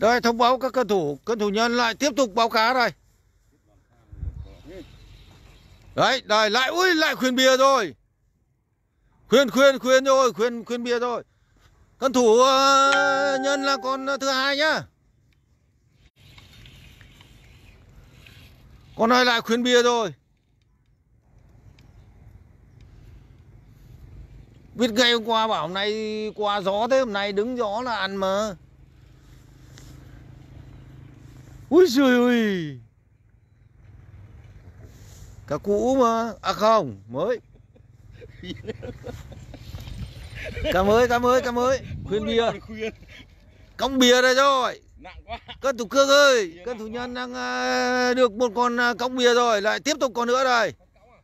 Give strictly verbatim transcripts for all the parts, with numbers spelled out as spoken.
Đây thông báo các cân thủ, cân thủ nhân lại tiếp tục báo cá đây. Đấy, đây lại ui lại khuyên bia rồi. Khuyên khuyên khuyên rồi, khuyên khuyên bia rồi. Cân thủ uh, nhân là con thứ hai nhá. Con này lại khuyên bia rồi. Biết ngay hôm qua bảo hôm nay qua gió thế, hôm nay đứng gió là ăn mà. Úi giời ơi. Cá cũ mà. À không, mới. Cá mới, cá mới, cá mới. Khuyên bia. Cong bia đây rồi. Cân thủ cương ơi, cân thủ nhân đang uh, được một con uh, cong bia rồi, lại tiếp tục con nữa đây.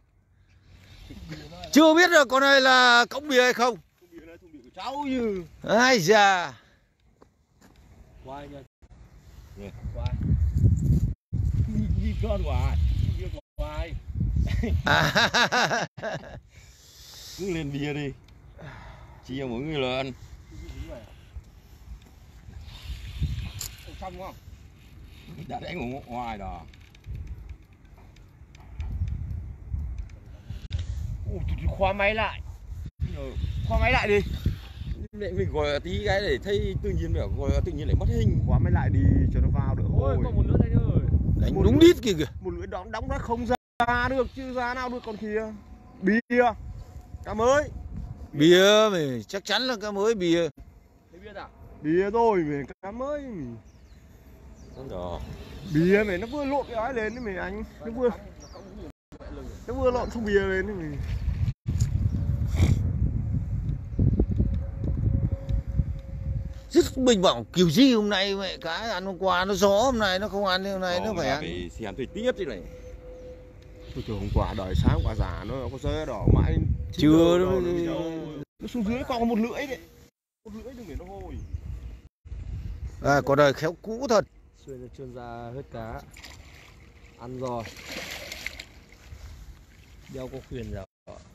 Chưa biết được con này là cong bia hay không. Cháu như. Ai da. Quay nha. Quay. Đi con hoài. Đi hoài. Cứ lên bia đi. Chia mỗi người lần. Xong không? Đã đánh ở ngoài đó. Ủa, khóa máy lại. Khóa máy lại đi. Để mình gọi tí cái để thấy tự nhiên bảo gọi tự nhiên lại mất hình. Khóa máy lại đi cho nó vào được. Ôi, còn một lưỡi đây ơi. Đánh một đúng đít kìa kìa. Một lưỡi đóng đóng nó không ra được chứ ra nào được con kia. Bia. Cá mới. Bia mày chắc chắn là cá mới bia. Bia à? Bia rồi mày cá mới mày. Đó. Bia mày nó vừa lộn cái ái lên đấy mày anh. Nó vừa Nó vừa lộn xong bia lên đấy mày. Rất mình bảo kiểu gì hôm nay mẹ cái ăn hôm qua nó gió, hôm nay nó không ăn, hôm nay nó phải ăn. Phải xem thời tiết thế này. Tôi tưởng hôm qua đời sáng quả giả nó có rơi đỏ mãi. Chưa đâu. Nó xuống dưới còn có một lưỡi đấy. Một lưỡi đừng để nó hôi. À, có đời khéo cũ thật. Xuyên chuyên gia hết cá. Ăn rồi. Đeo có khuyên rồi.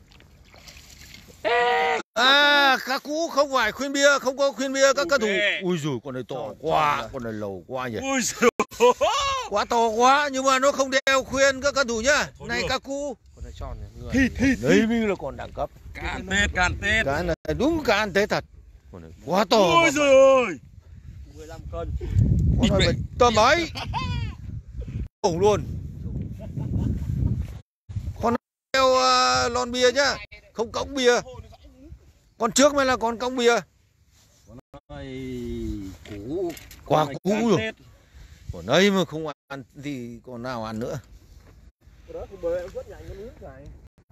À, cá cũ không phải khuyên bia, không có khuyên bia các cân thủ. Ui giời, con này to quá, con này lầu quá nhỉ. Ui giời. Quá to quá, nhưng mà nó không đeo khuyên các cân thủ nhá. Này cá cũ. Con này tròn này, người. Thịt thịt. Đấy mới là còn đẳng cấp. Cá ăn Tết, cá ăn Tết. Cái này đúng cá ăn Tết thật. Con này quá to. Ôi giời ơi. mười lăm cân. Con này phải tầm ấy. Ổng luôn. Con đeo uh, lon bia nhá, không cõng bia. Con trước mới là con cong bia. Con này cũ. Quá cũ rồi. Còn đây mà không ăn thì còn nào ăn nữa. Cái đó thì bơi em vớt nhanh cái nước này.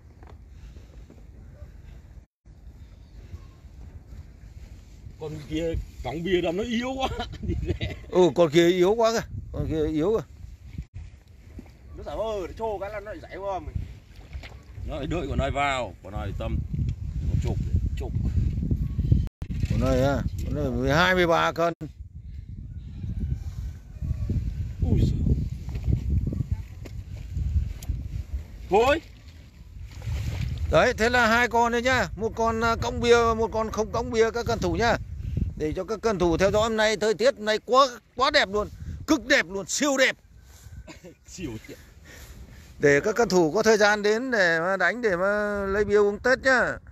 Con kia cõng bia đâm nó yếu quá. Ừ, con kia yếu quá kìa. Con kia yếu kìa. Nó xả hơi để trô cái là nó lại giải qua mình. Nó lại đợi con này vào, con này tầm một chục, chục. Con này á, con này mười hai mười ba cân. Ui giời. Thôi. Đấy, thế là hai con đấy nhá, một con cõng bia và một con không cõng bia các cân thủ nhá. Để cho các cân thủ theo dõi hôm nay thời tiết hôm nay quá quá đẹp luôn, cực đẹp luôn, siêu đẹp. Siêu đẹp. Để các cân thủ có thời gian đến để mà đánh để mà lấy bia uống Tết nhá.